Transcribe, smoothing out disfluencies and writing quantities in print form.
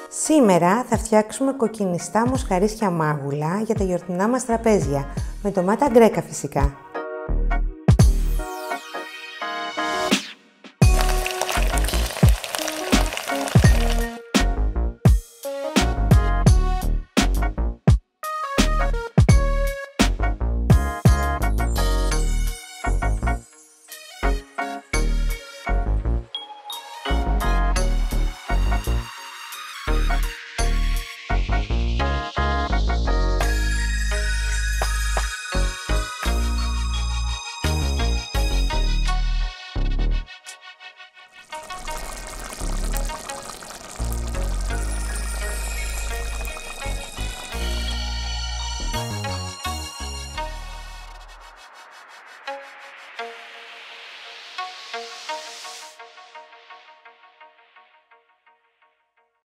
Σήμερα θα φτιάξουμε κοκκινιστά μοσχαρίσια μάγουλα για τα γιορτινά μας τραπέζια, με ντομάτα γκρέκα φυσικά.